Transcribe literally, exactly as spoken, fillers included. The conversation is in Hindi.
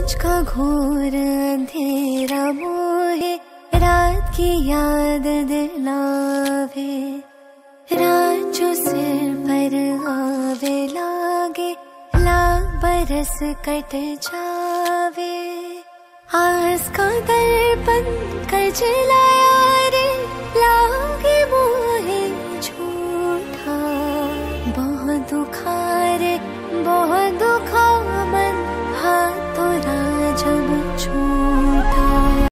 सांझ का घोर अंधेरा मोहे, रात की याद दिलावे। रात जो सिर पर आवे लागे, लाख बरस कट जावे। आस का दर्पण कर जलाए